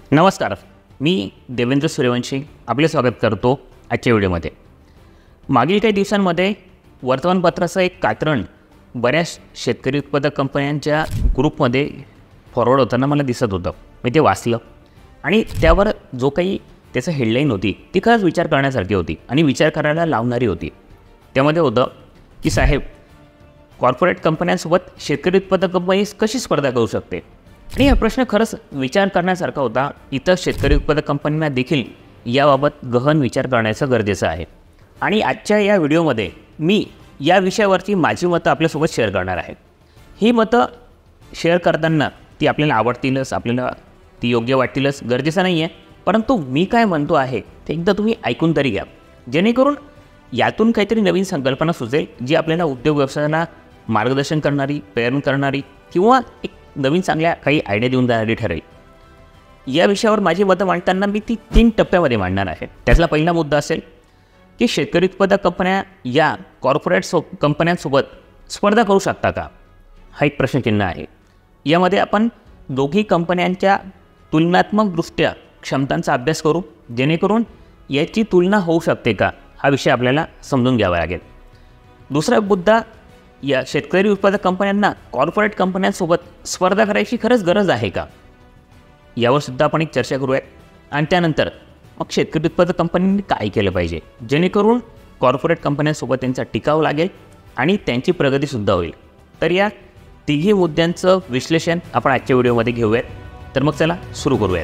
नमस्कार, मी देवेंद्र सूर्यवंशी आपले स्वागत करतो आजच्या व्हिडिओमध्ये। मागील काही दिवसांमध्ये वर्तमानपत्राचं एक कात्रण बऱ्याच शेतकरी उत्पादक कंपन्यांच्या ग्रुपमध्ये फॉरवर्ड होताना मला दिसत होतं। मी ते वाचलं आणि त्यावर जो काही त्याचं हेडलाईन होती ती खरंच विचार करण्यासारखी होती आणि विचार करायला लावणारी होती। त्यामध्ये होतं की साहेब, कॉर्पोरेट कंपन्यांसोबत शेतकरी उत्पादक कंपनी कशी स्पर्धा करू शकते। आणि हा प्रश्न खरंच विचार करण्यासारखा होता। इतर शेतकरी उत्पादक कंपन्यांना देखील याबाबत गहन विचार करण्याचं गरजेचं आहे। आणि आजच्या या व्हिडिओमध्ये मी या विषयावरती माझी मतं आपल्यासोबत शेअर करणार आहे। ही मतं शेअर करताना ती आपल्याला आवडतीलच, आपल्याला ती योग्य वाटतीलच गरजेचं नाही आहे, परंतु मी काय म्हणतो आहे ते एकदा तुम्ही ऐकून तरी घ्या, जेणेकरून यातून काहीतरी नवीन संकल्पना सुचेल जी आपल्याला उद्योग व्यवसायांना मार्गदर्शन करणारी, प्रेरणा करणारी किंवा एक नवीन चांगल्या काही आयडिया देऊन जाणारी ठरेल। या विषयावर माझी मतं मांडताना मी ती 3 टप्प्यामध्ये मांडणार आहे। त्यातला पहिला मुद्दा असेल की शेतकरी उत्पादक कंपन्या या कॉर्पोरेट कंपन्यांसोबत स्पर्धा करू शकता का, हा एक प्रश्नचिन्ह आहे। यामध्ये आपण दोघी कंपन्यांच्या तुलनात्मकदृष्ट्या क्षमतांचा अभ्यास करू, जेणेकरून याची तुलना होऊ शकते का हा विषय आपल्याला समजून घ्यावा लागेल। दुसरा मुद्दा, या शेतकरी उत्पादक कंपन्यांना कॉर्पोरेट कंपन्यांसोबत स्पर्धा करायची खरंच गरज आहे का, यावर सुद्धा आपण एक चर्चा करूया। आणि त्यानंतर मग शेतकरी उत्पादक कंपन्यांनी काय केलं पाहिजे जेणेकरून कॉर्पोरेट कंपन्यांसोबत त्यांचा टिकाव लागेल आणि त्यांची प्रगतीसुद्धा होईल। तर या तिघी मुद्द्यांचं विश्लेषण आपण आजच्या व्हिडिओमध्ये घेऊयात। तर मग चला सुरू करूयात।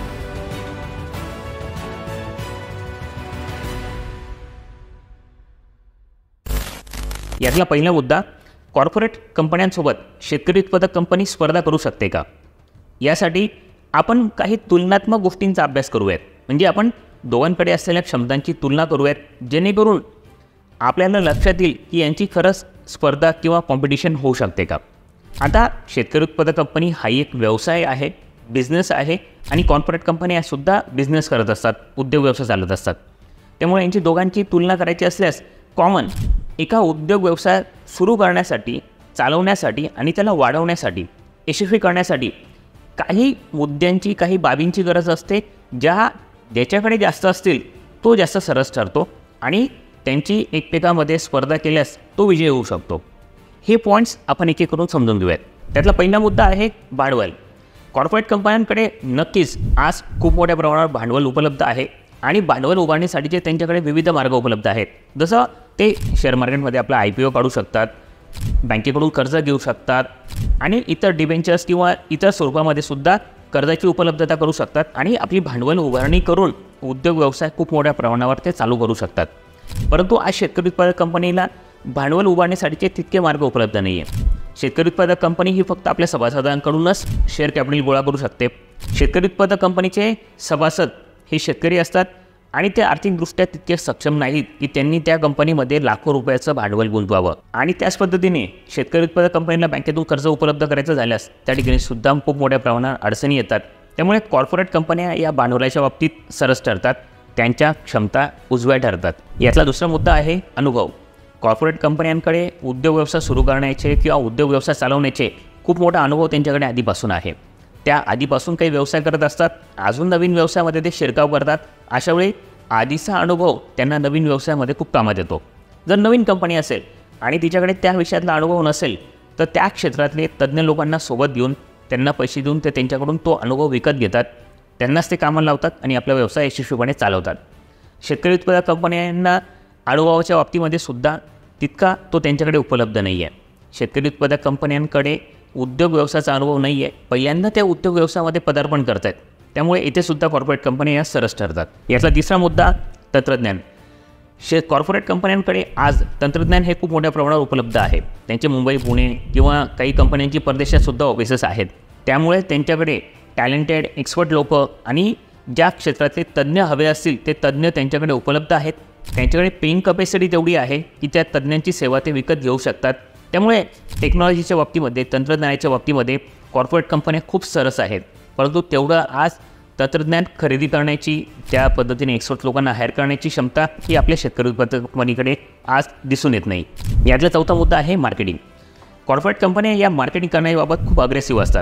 यातला पहिला मुद्दा, कॉर्पोरेट कंपन्यांसोबत शेतकरी उत्पादक कंपनी स्पर्धा करू शकते का। यासाठी आपण काही तुलनात्मक गोष्टींचा अभ्यास करूयात, म्हणजे आपण दोघांकडे असलेल्या क्षमतांची तुलना करूयात, जेणेकरून आपल्याला लक्षात येईल की यांची खरंच स्पर्धा किंवा कॉम्पिटिशन होऊ शकते का। आता शेतकरी उत्पादक कंपनी हा एक व्यवसाय आहे, बिझनेस आहे, आणि कॉर्पोरेट कंपन्यासुद्धा बिझनेस करत असतात, उद्योग व्यवसाय चालत असतात। त्यामुळे यांची दोघांची तुलना करायची असल्यास कॉमन एका उद्योग व्यवसाय सुरू करण्यासाठी, चालवण्यासाठी आणि त्याला वाढवण्यासाठी, यशस्वी करण्यासाठी काही मुद्द्यांची, काही बाबींची गरज असते, ज्याच्याकडे जास्त असतील तो जास्त सरस ठरतो आणि त्यांची एकमेकांमध्ये स्पर्धा केल्यास तो विजय होऊ शकतो। हे पॉईंट्स आपण एक एक करून समजून घेऊयात। त्यातला पहिला मुद्दा आहे भांडवल। कॉर्पोरेट कंपन्यांकडे नक्कीच आज खूप मोठ्या प्रमाणावर भांडवल उपलब्ध आहे आणि भांडवल उभारण्यासाठीचे त्यांच्याकडे विविध मार्ग उपलब्ध आहेत। जसं ते शेअर मार्केटमध्ये आपला IPO काढू शकतात, बँकेकडून कर्ज घेऊ शकतात आणि इतर डिबेंचर्स किंवा इतर स्वरूपामध्ये सुद्धा कर्जाची उपलब्धता करू शकतात आणि आपली भांडवल उभारणी करून उद्योग व्यवसाय खूप मोठ्या प्रमाणावर ते चालू करू शकतात। परंतु आज शेतकरी उत्पादक कंपनीला भांडवल उभारण्यासाठीचे तितके मार्ग उपलब्ध नाही आहे। शेतकरी उत्पादक कंपनी ही फक्त आपल्या सभासदांकडूनच शेअर कॅपिटल गोळा करू शकते। शेतकरी उत्पादक कंपनीचे सभासद हे शेतकरी असतात आणि ते आर्थिकदृष्ट्या तितके सक्षम नाहीत की त्यांनी त्या कंपनीमध्ये लाखो रुपयाचं भांडवल गुंतवावं। आणि त्याच पद्धतीने शेतकरी उत्पादक कंपनीला बँकेतून कर्ज उपलब्ध करायचं झाल्यास त्या ठिकाणी सुद्धा खूप मोठ्या प्रमाणात अडचणी येतात। त्यामुळे कॉर्पोरेट कंपन्या या भांडवलाच्या बाबतीत सरस ठरतात, त्यांच्या क्षमता उजव्या ठरतात। यातला दुसरा मुद्दा आहे अनुभव। कॉर्पोरेट कंपन्यांकडे उद्योग व्यवसाय सुरू करण्याचे किंवा उद्योग व्यवसाय चालवण्याचे खूप मोठा अनुभव त्यांच्याकडे आधीपासून आहे। त्या आधीपासून काही व्यवसाय करत असतात, अजून नवीन व्यवसायामध्ये ते शिरकाव करतात। अशावेळी आधीचा अनुभव त्यांना नवीन व्यवसायामध्ये खूप कामात येतो। जर नवीन कंपनी असेल आणि तिच्याकडे त्या विषयातला अनुभव नसेल तर त्या क्षेत्रातले तज्ज्ञ लोकांना सोबत घेऊन त्यांना पैसे देऊन ते त्यांच्याकडून तो अनुभव विकत घेतात, त्यांनाच ते कामाला लावतात आणि आपला व्यवसाय यशस्वीपणे चालवतात। शेतकरी उत्पादक कंपन्यांना अनुभवाच्या बाबतीमध्ये सुद्धा तितका तो त्यांच्याकडे उपलब्ध नाही आहे। शेतकरी उत्पादक कंपन्यांकडे उद्योग व्यवसायाचा अनुभव नाही आहे, पहिल्यांदा त्या उद्योग व्यवसायामध्ये पदार्पण करत आहेत, त्यामुळे इथे सुद्धा कॉर्पोरेट कंपन्या या सरस ठरतात। यातला तिसरा मुद्दा तंत्रज्ञान। कॉर्पोरेट कंपन्यांकडे आज तंत्रज्ञान हे खूप मोठ्या प्रमाणावर उपलब्ध आहे। त्यांचे मुंबई, पुणे किंवा काही कंपन्यांची परदेशात सुद्धा ऑफिसेस आहेत, त्यामुळे त्यांच्याकडे टॅलेंटेड एक्सपर्ट लोक आणि ज्या क्षेत्रातले तज्ज्ञ हवे असतील ते तज्ज्ञ त्यांच्याकडे उपलब्ध आहेत। त्यांच्याकडे पेइंग कॅपॅसिटी तेवढी आहे की त्या तज्ज्ञांची सेवा ते विकत घेऊ शकतात। त्यामुळे टेक्नॉलॉजीच्या बाबतीमध्ये, तंत्रज्ञानाच्या बाबतीमध्ये कॉर्पोरेट कंपन्या खूप सरस आहेत, परंतु तेवढं आज तंत्रज्ञान खरेदी करण्याची, त्या पद्धतीने एक्सपर्ट लोकांना हायर करण्याची क्षमता ही आपल्या शेतकरी उत्पादक कंपनीकडे आज दिसून येत नाही। यातला चौथा मुद्दा आहे मार्केटिंग। कॉर्पोरेट कंपन्या या मार्केटिंग करण्याबाबत खूप अग्रेसिव्ह असतात,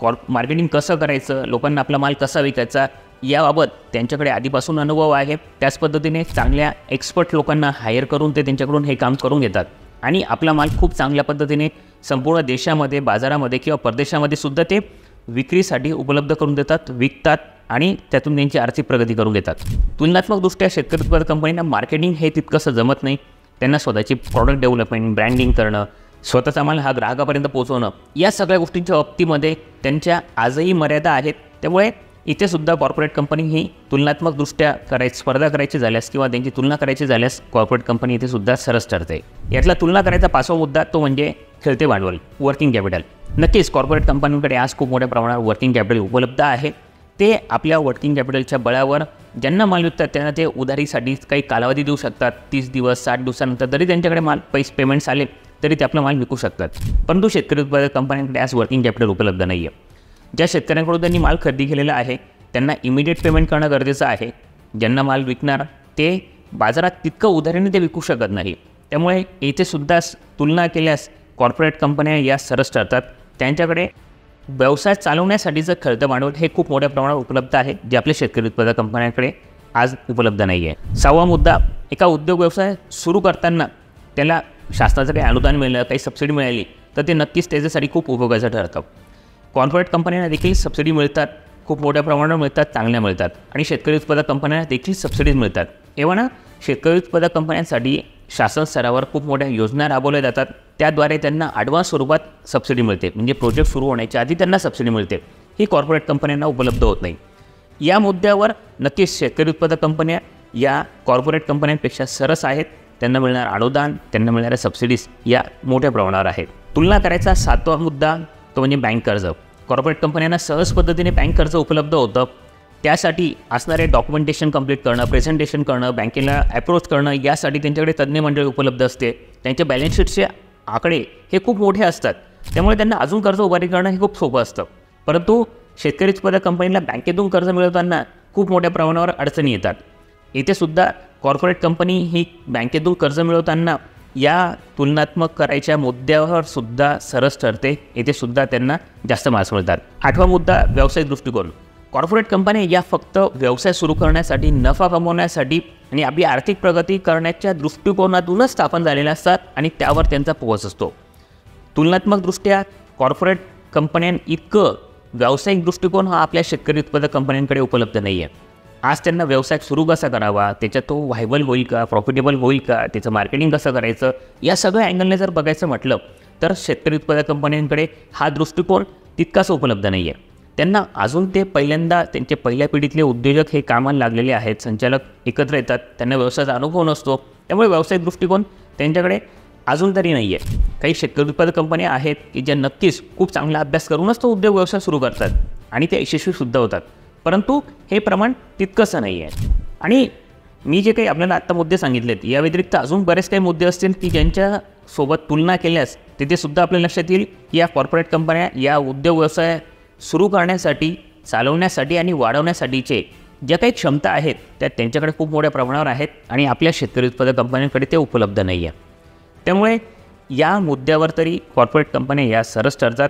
मार्केटिंग कसं करायचं, लोकांना आपला माल कसा विकायचा याबाबत त्यांच्याकडे आधीपासून अनुभव आहे. त्याच पद्धतीने चांगल्या एक्सपर्ट लोकांना हायर करून ते त्यांच्याकडून हे काम करून घेतात आणि आपला माल खूप चांगल्या पद्धतीने संपूर्ण देशामध्ये, बाजारामध्ये किंवा परदेशामध्ये सुद्धा ते विक्रीसाठी उपलब्ध करून देतात, विकतात आणि त्यातून त्यांची आर्थिक प्रगती करून घेतात. तुलनात्मकदृष्ट्या शेतकरी उत्पादक कंपनींना मार्केटिंग हे तितकंसं जमत नाही. त्यांना स्वतःची प्रॉडक्ट डेव्हलपमेंट, ब्रँडिंग करणं, स्वतःचा माल हा ग्राहकापर्यंत पोहोचवणं, या सगळ्या गोष्टींच्या बाबतीमध्ये त्यांच्या आजही मर्यादा आहेत. त्यामुळे इथे सुद्धा कॉर्पोरेट कंपनी ही तुलनात्मकदृष्ट्या स्पर्धा करायची झाल्यास किंवा त्यांची तुलना करायची झाल्यास कॉर्पोरेट कंपनी इथे सुद्धा सरस ठरते. यातला तुलना करायचा 5वा मुद्दा तो म्हणजे खेळते भांडवल, वर्किंग कॅपिटल. नक्कीच कॉर्पोरेट कंपन्यांकडे आज खूप मोठ्या प्रमाणावर वर्किंग कॅपिटल उपलब्ध आहे. ते आपल्या वर्किंग कॅपिटलच्या बळावर ज्यांना माल विकतात त्यांना ते उधारीसाठी काही कालावधी देऊ शकतात. 30 दिवस, 60 दिवसानंतर जरी त्यांच्याकडे माल पेमेंट्स आले तरी ते आपला माल विकू शकतात. परंतु शेतकरी उत्पादक कंपन्यांकडे आज वर्किंग कॅपिटल उपलब्ध नाही आहे. ज्या शेतकऱ्यांकडून त्यांनी माल खरेदी केलेला आहे त्यांना इमिडिएट पेमेंट करणं गरजेचं आहे. ज्यांना माल विकणार ते बाजारात तितकं उधारीने ते विकू शकत नाही. त्यामुळे येथे सुद्धा तुलना केल्यास कॉर्पोरेट कंपन्या या सरस ठरतात. त्यांच्याकडे व्यवसाय चालवण्यासाठीचं खेळतं भांडवल हे खूप मोठ्या प्रमाणात उपलब्ध आहे, जे आपल्या शेतकरी उत्पादक कंपन्यांकडे आज उपलब्ध नाही आहे. 6वा मुद्दा, एका उद्योग व्यवसाय सुरू करताना त्याला शासनाचं काही अनुदान मिळालं, काही सबसिडी मिळाली तर ते नक्कीच त्याच्यासाठी खूप उपयोगाचं ठरतं. कॉर्पोरेट कंपन्यांना देखील सबसिडी मिळतात, खूप मोठ्या प्रमाणावर मिळतात, चांगल्या मिळतात आणि शेतकरी उत्पादक कंपन्यांना देखील सबसिडीज मिळतात. एव्हा शेतकरी उत्पादक कंपन्यांसाठी शासन स्तरावर खूप मोठ्या योजना राबवल्या जातात. त्याद्वारे त्यांना ॲडव्हान्स स्वरूपात सबसिडी मिळते, म्हणजे प्रोजेक्ट सुरू होण्याच्या आधी त्यांना सबसिडी मिळते. ही कॉर्पोरेट कंपन्यांना उपलब्ध होत नाही. या मुद्द्यावर नक्कीच शेतकरी उत्पादक कंपन्या या कॉर्पोरेट कंपन्यांपेक्षा सरस आहेत. त्यांना मिळणारं अनुदान, त्यांना मिळणाऱ्या सबसिडीज या मोठ्या प्रमाणावर आहेत. तुलना करायचा 7वा मुद्दा तो म्हणजे बँक कर्ज. कॉर्पोरेट कंपन्यांना सहज पद्धतीने बँक कर्ज उपलब्ध होतं. त्यासाठी असणारे डॉक्युमेंटेशन कंप्लीट करणं, प्रेझेंटेशन करणं, बँकेला अप्रोच करणं यासाठी त्यांच्याकडे तज्ज्ञ मंडळी उपलब्ध असते. त्यांच्या बॅलन्स शीटचे आकडे हे खूप मोठे असतात. त्यामुळे त्यांना अजून कर्ज उभारी करणं हे खूप सोपं असतं. परंतु शेतकरी उत्पादक कंपनीला बँकेतून कर्ज मिळवताना खूप मोठ्या प्रमाणावर अडचणी येतात. येथे सुद्धा कॉर्पोरेट कंपनी ही बँकेतून कर्ज मिळवताना या तुलनात्मक करायच्या मुद्द्यावर सुद्धा सरस ठरते. येथे सुद्धा त्यांना जास्त मार्क्स मिळतात. 8वा मुद्दा, व्यावसायिक दृष्टिकोन. कॉर्पोरेट कंपन्या या फक्त व्यवसाय सुरू करण्यासाठी, नफा कमवण्यासाठी आणि आपली आर्थिक प्रगती करण्याच्या दृष्टिकोनातूनच स्थापन झालेल्या असतात आणि त्यावर त्यांचा फोकस असतो. तुलनात्मकदृष्ट्या कॉर्पोरेट कंपन्यांइतकं व्यावसायिक दृष्टिकोन हा आपल्या शेतकरी उत्पादक कंपन्यांकडे उपलब्ध नाही आहे. आज त्यांना व्यवसाय सुरू कसा करावा, त्याच्यात तो व्हायबल होईल का, प्रॉफिटेबल होईल का, त्याचं मार्केटिंग कसं करायचं, या सगळ्या अँगलने जर बघायचं म्हटलं तर शेतकरी उत्पादक कंपन्यांकडे हा दृष्टिकोन तितकाच उपलब्ध नाही आहे. त्यांना अजून ते पहिल्यांदा त्यांचे पहिल्या पिढीतले उद्योजक हे कामाला लागलेले आहेत, संचालक एकत्र येतात, त्यांना व्यवसायाचा अनुभव नसतो. त्यामुळे व्यावसायिक दृष्टिकोन त्यांच्याकडे अजून तरी नाही आहे. काही शेतकरी उत्पादक कंपन्या आहेत की ज्या नक्कीच खूप चांगला अभ्यास करूनच तो उद्योग व्यवसाय सुरू करतात आणि ते यशस्वीसुद्धा होतात. परंतु हे प्रमाण तितकंसं नाही आहे. आणि मी जे काही आपल्याला आत्ता मुद्दे सांगितलेत या व्यतिरिक्त अजून बरेच काही मुद्दे असतील की ज्यांच्यासोबत तुलना केल्यास तिथेसुद्धा आपल्या लक्षात येईल की या कॉर्पोरेट कंपन्या या उद्योग व्यवसाय सुरू करण्यासाठी, चालवण्यासाठी आणि वाढवण्यासाठीचे ज्या काही क्षमता आहेत त्या त्यांच्याकडे खूप मोठ्या प्रमाणावर आहेत आणि आपल्या शेतकरी उत्पादक कंपन्यांकडे ते उपलब्ध नाही आहे. त्यामुळे या मुद्द्यावर तरी कॉर्पोरेट कंपन्या या सरस ठरतात.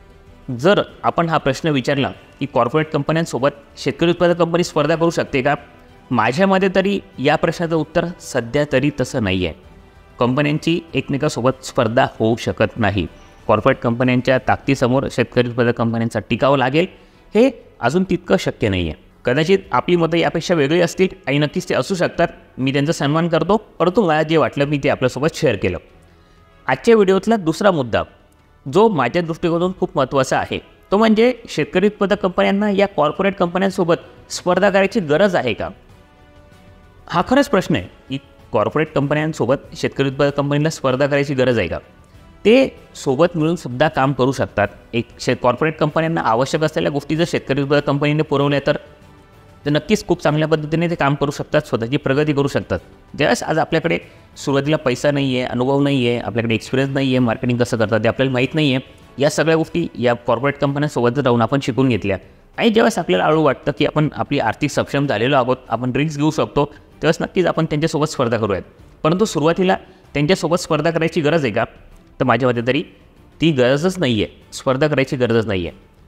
जर आपण हा प्रश्न विचारला की कॉर्पोरेट कंपन्यांसोबत शेतकरी उत्पादक कंपनी स्पर्धा करू शकते का, माझ्या मते तरी या प्रश्नाचं उत्तर सध्या तरी तसं नाही आहे. कंपन्यांची एकमेकांसोबत स्पर्धा होऊ शकत नाही. कॉर्पोरेट कंपन्यांच्या ताकदीसमोर शेतकरी उत्पादक कंपन्यांचा टिकाव लागेल हे अजून तितकं शक्य नाही आहे. कदाचित आपली मतं यापेक्षा वेगळी असतील आणि नक्कीच ते असू शकतात. मी त्यांचा सन्मान करतो, परंतु मला जे वाटलं मी ते आपल्यासोबत शेअर केलं. आजच्या व्हिडिओतला दुसरा मुद्दा जो माझ्या दृष्टिकोनातून खूप महत्त्वाचा आहे तो म्हणजे शेतकरी उत्पादक कंपन्यांना या कॉर्पोरेट कंपन्यांसोबत स्पर्धा करायची गरज आहे का. हा खरंच प्रश्न आहे की कॉर्पोरेट कंपन्यांसोबत शेतकरी उत्पादक कंपनीला स्पर्धा करायची गरज आहे का. ते सोबत मिळून सुद्धा काम करू शकतात. कॉर्पोरेट कंपन्यांना आवश्यक असलेल्या गोष्टी जर शेतकरी उत्पादक कंपनीने पुरवल्या तर नक्कीच खूप चांगल्या पद्धतीने ते काम करू शकतात, स्वतःची प्रगती करू शकतात. ज्यावेळेस आज आपल्याकडे सुरुवातीला पैसा नाही आहे, अनुभव नाही आहे, आपल्याकडे एक्सपिरियन्स नाही आहे, मार्केटिंग कसं करतात ते आपल्याला माहीत नाही आहे, या सगळ्या गोष्टी या कॉर्पोरेट कंपन्यांसोबत राहून आपण शिकून घेतल्या आणि ज्यावेळेस आपल्याला हळू वाटतं की आपण आपली आर्थिक सक्षम झालेलो आहोत, आपण रिस्क घेऊ शकतो, त्यावेळेस नक्कीच आपण त्यांच्यासोबत स्पर्धा करूयात. परंतु सुरुवातीला त्यांच्यासोबत स्पर्धा करायची गरज आहे का, तर माझ्या मते तरी ती गरजच नाही आहे. स्पर्धा करायची गरजच नाही आहे.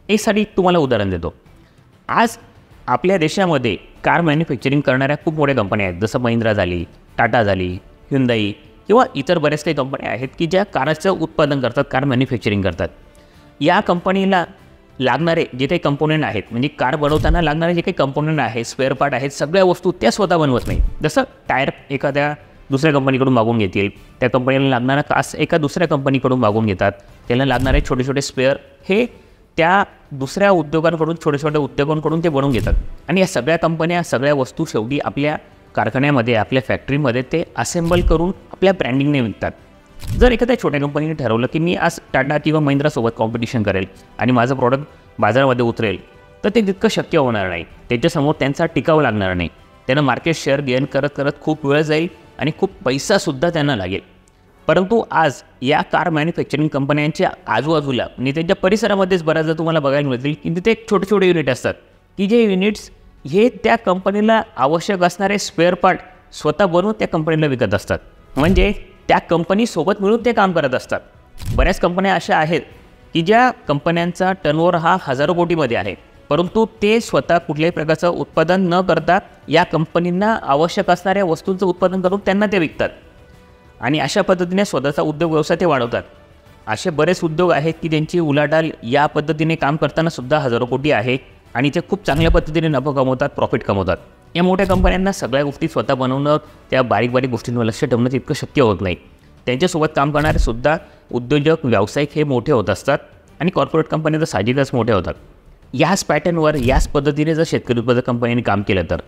यासाठी तुम्हाला उदाहरण देतो. आज आपल्या देशामध्ये कार मॅन्युफॅक्चरिंग करणाऱ्या खूप मोठ्या कंपन्या आहेत, जसं महिंद्रा झाली, टाटा झाली, ह्युंदाई किंवा इतर बऱ्याच काही कंपन्या आहेत की ज्या कारचं उत्पादन करतात, कार मॅन्युफॅक्चरिंग करतात. या कंपनीला लागणारे जे काही कंपोनंट आहेत, म्हणजे कार बनवताना लागणारे जे काही कंपोनंट आहेत, स्पेअर पार्ट आहेत, सगळ्या वस्तू त्या स्वतः बनवत नाही. जसं टायर एखाद्या दुसऱ्या कंपनीकडून मागून घेतील, त्या कंपनीला लागणारा कास एका दुसऱ्या कंपनीकडून मागून घेतात, त्याला लागणारे छोटे छोटे स्पेअर हे त्या दुसऱ्या उद्योगांकडून, छोटे छोटे उद्योगांकडून ते बनवून घेतात. आणि या सगळ्या कंपन्या, सगळ्या वस्तू शेवटी आपल्या कारखान्यामध्ये, आपल्या फॅक्टरीमध्ये ते असेंबल करून आपल्या ब्रँडिंगने विकतात. जर एखाद्या छोट्या कंपनीने ठरवलं की मी आज टाटा किंवा महिंद्रासोबत कॉम्पिटिशन करेल आणि माझं प्रॉडक्ट बाजारामध्ये उतरेल, तर ते तितकं शक्य होणार नाही. त्यांच्यासमोर त्यांचा टिकाव लागणार नाही. त्यांना मार्केट शेअर गेन करत करत खूप वेळ जाईल आणि खूप पैसासुद्धा त्यांना लागेल. परंतु आज या कार मॅन्युफॅक्चरिंग कंपन्यांच्या आजूबाजूला आणि त्यांच्या परिसरामध्येच बऱ्याचदा तुम्हाला बघायला मिळतील की तिथे एक छोटे छोटे युनिट असतात की जे युनिट्स हे त्या कंपनीला आवश्यक असणारे स्पेअर पार्ट स्वतः बनवून त्या कंपनीला विकत असतात. म्हणजे त्या कंपनीसोबत मिळून ते काम करत असतात. बऱ्याच कंपन्या अशा आहेत की ज्या कंपन्यांचा टर्नओव्हर हा हजारो कोटीमध्ये आहे, परंतु ते स्वतः कुठल्याही प्रकारचं उत्पादन न करता या कंपनींना आवश्यक असणाऱ्या वस्तूंचं उत्पादन करून त्यांना ते विकतात आणि अशा पद्धतीने स्वतःचा उद्योग व्यवसाय ते वाढवतात. असे बरेच उद्योग आहेत की ज्यांची उलाढाल या पद्धतीने काम करताना सुद्धा हजारो कोटी आहे आणि ते खूप चांगल्या पद्धतीने नफा कमवतात, प्रॉफिट कमवतात. या मोठ्या कंपन्यांना सगळ्या गोष्टी स्वतः बनवणं, त्या बारीक बारीक गोष्टींवर लक्ष ठेवणं इतकं शक्य होत नाही. त्यांच्यासोबत काम करणारे सुद्धा उद्योजक, व्यावसायिक हे मोठे होत असतात आणि कॉर्पोरेट कंपन्या तर साहजिकच मोठ्या होतात. याच पॅटर्नवर, याच पद्धतीने जर शेतकरी उत्पादक कंपन्यांनी काम केलं तर.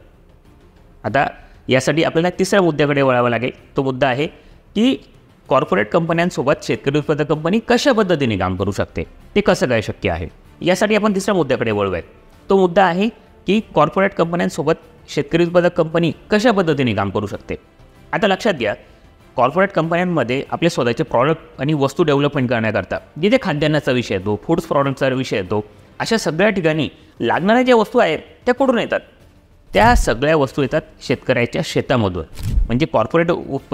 आता यासाठी आपल्याला तिसऱ्या मुद्द्याकडे वळावं लागेल. तो मुद्दा आहे की कॉर्पोरेट कंपन्यांसोबत शेतकरी उत्पादक कंपनी कशा पद्धतीने काम करू शकते, ते कसं काय शक्य आहे. यासाठी आपण तिसऱ्या मुद्द्याकडे वळूयात. तो मुद्दा आहे की कॉर्पोरेट कंपन्यांसोबत शेतकरी उत्पादक कंपनी कशा पद्धतीने काम करू शकते. आता लक्षात घ्या, कॉर्पोरेट कंपन्यांमध्ये आपले स्वतःचे प्रॉडक्ट आणि वस्तू डेव्हलपमेंट करण्याकरता जिथे खाद्यान्नाचा विषय येतो, फूड्स प्रॉडक्टचा विषय येतो, अशा सगळ्या ठिकाणी लागणाऱ्या ज्या वस्तू आहेत त्या कुठून येतात. त्या सगळ्या वस्तू येतात शेतकऱ्याच्या शेतामधून. म्हणजे कॉर्पोरेट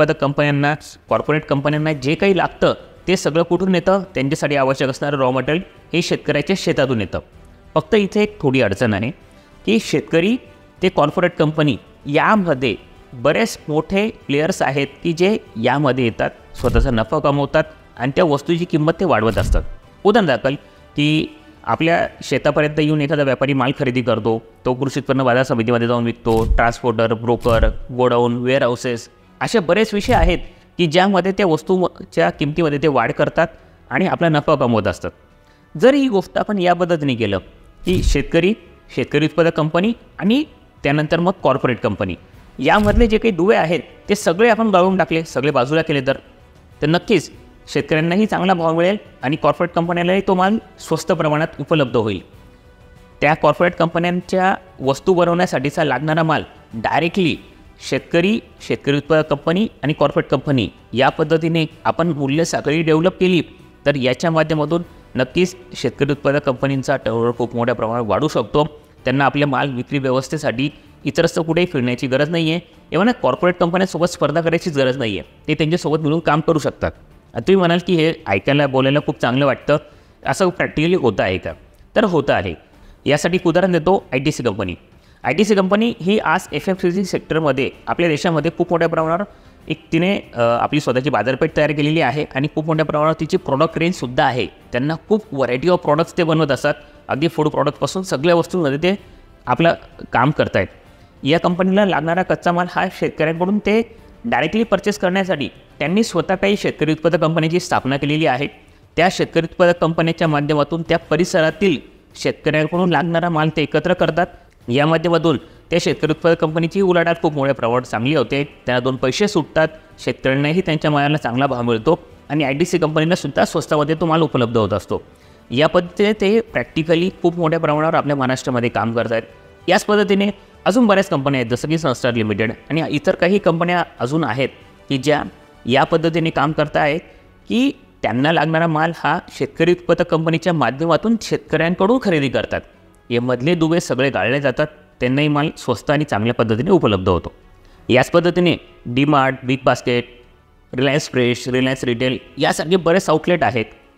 कंपन्यांना जे काही लागतं ते सगळं कुठून येतं, त्यांच्यासाठी आवश्यक असणारं रॉ मटेरियल हे शेतकऱ्याच्या शेतातून येतं. फक्त इथे एक थोडी अडचण आहे की शेतकरी ते कॉर्पोरेट कंपनी यामध्ये बरेच मोठे प्लेयर्स आहेत की जे यामध्ये येतात, स्वतःचा नफा कमवतात आणि त्या वस्तूची किंमत ते वाढवत असतात. उदाहरणादाखल की आपल्या शेतापर्यंत येऊन एखादा व्यापारी माल खरेदी करतो, तो कृषी उत्पन्न बाजार समितीमध्ये जाऊन विकतो, ट्रान्सपोर्टर, ब्रोकर, गोडाऊन, वेअरहाऊसेस, असे बरेच विषय आहेत की ज्यामध्ये त्या वस्तूच्या किमतीमध्ये ते वाढ करतात आणि आपला नफा कमवत असतात. जर ही गोष्ट आपण या पद्धतीने केलं की शेतकरी उत्पादक कंपनी आणि त्यानंतर मग कॉर्पोरेट कंपनी यामधले जे काही दुवे आहेत ते सगळे आपण गाळून टाकले, सगळे बाजूला केले तर नक्कीच शेतकऱ्यांनाही चांगला भाव मिळेल आणि कॉर्पोरेट कंपन्यालाही तो माल स्वस्त प्रमाणात उपलब्ध होईल. त्या कॉर्पोरेट कंपन्यांच्या वस्तू बनवण्यासाठीचा लागणारा माल डायरेक्टली शेतकरी उत्पादक कंपनी आणि कॉर्पोरेट कंपनी या पद्धतीने आपण मूल्य साखळी डेव्हलप केली तर याच्या माध्यमातून नक्कीच शेतकरी उत्पादक कंपनींचा टर्नओव्हर खूप मोठ्या प्रमाणात वाढू शकतो. त्यांना आपल्या माल विक्री व्यवस्थेसाठी इतरस्त कुठेही फिरण्याची गरज नाही आहे. एव्हा कॉर्पोरेट कंपन्यांसोबत स्पर्धा करायचीच गरज नाही आहे. ते त्यांच्यासोबत मिळून काम करू शकतात. तुम्ही म्हणाल की हे ऐकायला बोलायला खूप चांगलं वाटतं, असं प्रॅक्टिकली होतं आहे का? तर होतं आहे. यासाठी एक उदाहरण देतो. ITC company. ITC कंपनी ही आज FMCG सेक्टरमध्ये आपल्या देशामध्ये खूप मोठ्या प्रमाणावर तिने आपली स्वतःची बाजारपेठ तयार केलेली आहे आणि खूप मोठ्या प्रमाणावर तिची प्रॉडक्ट रेंजसुद्धा आहे. त्यांना खूप व्हरायटी ऑफ प्रॉडक्ट्स ते बनवत असतात. अगदी फूड प्रॉडक्टपासून सगळ्या वस्तूंमध्ये ते आपलं काम करत आहेत. या कंपनीला लागणारा कच्चा माल हा शेतकऱ्यांकडून ते डायरेक्टली परचेस करण्यासाठी त्यांनी स्वतः काही शेतकरी उत्पादक कंपनीची स्थापना केलेली आहे. त्या शेतकरी उत्पादक कंपन्यांच्या माध्यमातून त्या परिसरातील शेतकऱ्यांकडून लागणारा माल ते एकत्र करतात. या माध्यमातून त्या शेतकरी उत्पादक कंपनीची उलाढाल खूप मोठ्या प्रमाणात चांगली होते. त्यांना 2 पैसे सुटतात, शेतकऱ्यांनाही त्यांच्या मालाला चांगला भाव मिळतो आणि ITC कंपनीलासुद्धा स्वस्तामध्ये तो माल उपलब्ध होत असतो. या पद्धतीने ते प्रॅक्टिकली खूप मोठ्या प्रमाणावर आपल्या महाराष्ट्रामध्ये काम करत आहेत. याच पद्धतीने अजून बऱ्याच कंपन्या आहेत, जसं की सनस्टार लिमिटेड आणि इतर काही कंपन्या अजून आहेत की ज्या या पद्धतीने काम करत आहेत की त्यांना लागणारा माल हा शेतकरी उत्पादक कंपनीच्या माध्यमातून शेतकऱ्यांकडून खरेदी करतात. यामधले दुवे सगळे गाळले जातात, त्यांनाही माल स्वस्त आणि चांगल्या पद्धतीने उपलब्ध होतो. याच पद्धतीने DMart, big basket, Reliance fresh, Reliance retail यासारखे बरेच आउटलेट आहेत.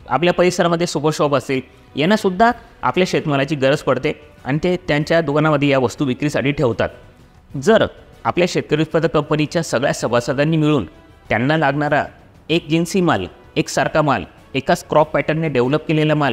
आपल्या परिसरामध्ये सुपर शॉप असेल, यांनासुद्धा आपल्या शेतमालाची गरज पडते आणि ते त्यांच्या दुकानामध्ये या वस्तू विक्रीसाठी ठेवतात. जर आपल्या शेतकरी उत्पादक कंपनीच्या सगळ्या सभासदांनी मिळून त्यांना लागणारा एक जिन्सी माल, एकसारखा माल, एकाच क्रॉप पॅटर्नने डेव्हलप केलेला माल,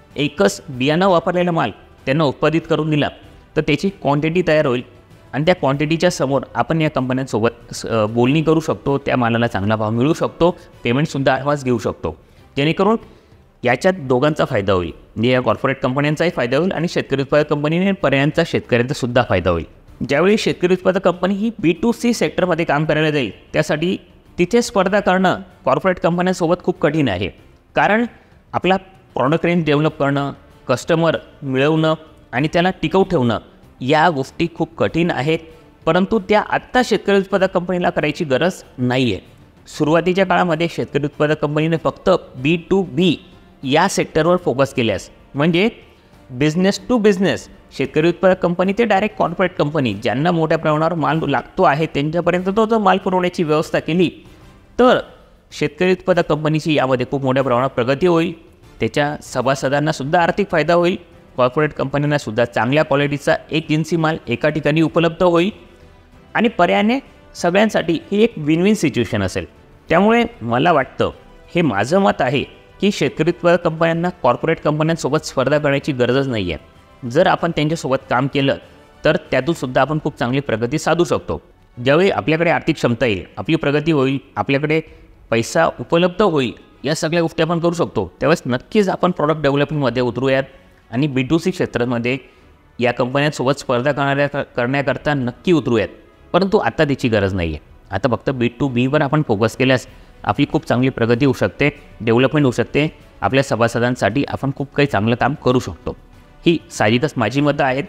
एकच बियाणं वापरलेला माल त्यांना उत्पादित करून दिला तर त्याची क्वांटिटी तयार होईल आणि त्या क्वांटिटीच्या समोर आपण या कंपन्यांसोबत बोलणी करू शकतो. त्या मालाला चांगला भाव मिळू शकतो, पेमेंटसुद्धा ॲडव्हान्स घेऊ शकतो, जेणेकरून याच्यात दोघांचा फायदा होईल. म्हणजे या कॉर्पोरेट कंपन्यांचाही फायदा होईल आणि शेतकरी उत्पादक कंपनीने पर्यायांचा शेतकऱ्यांचासुद्धा फायदा होईल. ज्यावेळी शेतकरी उत्पादक कंपनी ही B2C सेक्टरमध्ये काम करायला जाईल, त्यासाठी तिथे स्पर्धा करणं कॉर्पोरेट कंपन्यांसोबत खूप कठीण आहे. कारण आपला प्रॉडक्ट रेंज डेव्हलप करणं, कस्टमर मिळवणं आणि त्याला टिकवून ठेवणं या गोष्टी खूप कठीण आहेत. परंतु त्या आत्ता शेतकरी उत्पादक कंपनीला करायची गरज नाही आहे. सुरुवातीच्या काळामध्ये शेतकरी उत्पादक कंपनीने फक्त B2B या सेक्टरवर फोकस केल्यास, म्हणजे बिझनेस टू बिझनेस, शेतकरी उत्पादक कंपनी ते डायरेक्ट कॉर्पोरेट कंपनी ज्यांना मोठ्या प्रमाणावर माल लागतो आहे त्यांच्यापर्यंत तो माल पुरवण्याची व्यवस्था केली तर शेतकरी उत्पादक कंपनीची यामध्ये खूप मोठ्या प्रमाणात प्रगती होईल. त्याच्या सभासदांनासुद्धा आर्थिक फायदा होईल. कॉर्पोरेट कंपन्यांनासुद्धा चांगल्या क्वालिटीचा एक जिन्सी माल एका ठिकाणी उपलब्ध होईल आणि पर्यायाने सगळ्यांसाठी ही एक विन विन सिच्युएशन असेल. त्यामुळे मला वाटतं, हे माझं मत आहे की शेतकरी उत्पादक कंपन्यांना कॉर्पोरेट कंपन्यांसोबत स्पर्धा करण्याची गरजच नाही आहे. जर आपण त्यांच्यासोबत काम केलं तर त्यातूनसुद्धा आपण खूप चांगली प्रगती साधू शकतो. ज्यावेळी आपल्याकडे आर्थिक क्षमता येईल, आपली प्रगती होईल, आपल्याकडे पैसा उपलब्ध होईल, या सगळ्या गोष्टी आपण करू शकतो, त्यावेळेस नक्कीच आपण प्रॉडक्ट डेव्हलपमेंटमध्ये उतरूयात आणि B2C क्षेत्रामध्ये या कंपन्यांसोबत स्पर्धा करण्याकरता नक्की उतरूयात. परंतु आता त्याची गरज नाही आहे. आता फक्त B2Bवर आपण फोकस केल्यास आपली खूप चांगली प्रगती होऊ शकते, डेव्हलपमेंट होऊ शकते. आपल्या सभासदांसाठी आपण खूप काही चांगलं काम करू शकतो. ही साहजिकच माझी मतं आहेत.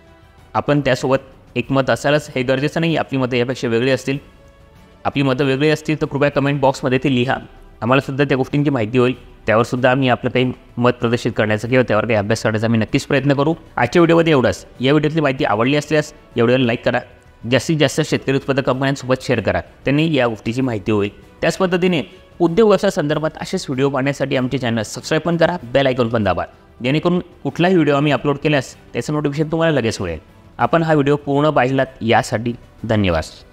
आपण त्यासोबत एकमत असायलाच हे गरजेचं नाही. आपली मतं यापेक्षा वेगळी असतील. आपली मतं वेगळी असतील तर कृपया कमेंट बॉक्समध्ये ते लिहा. आम्हालासुद्धा त्या गोष्टींची माहिती होईल. त्यावरसुद्धा आम्ही आपलं काही मत प्रदर्शित करण्याचा किंवा त्यावर काही अभ्यास करण्याचा आम्ही नक्कीच प्रयत्न करू. आजच्या व्हिडिओमध्ये एवढंच. या व्हिडिओतली माहिती आवडली असल्यास या व्हिडिओला लाईक करा, जास्तीत जास्त शेतकरी उत्पादक कंपन्यांसोबत शेअर करा, त्यांनी या गोष्टीची माहिती होईल. त्याच पद्धतीने उद्योग व्यवसाय संदर्भात असेच व्हिडिओ पाहण्यासाठी आमचे चॅनल सबस्क्राईब पण करा, बेल आयकॉन पण दाबा, जेणेकरून कुठलाही व्हिडिओ आम्ही अपलोड केल्यास त्याचं नोटिफिकेशन तुम्हाला लगेच मिळेल. आपण हा व्हिडिओ पूर्ण पाहिलात यासाठी धन्यवाद.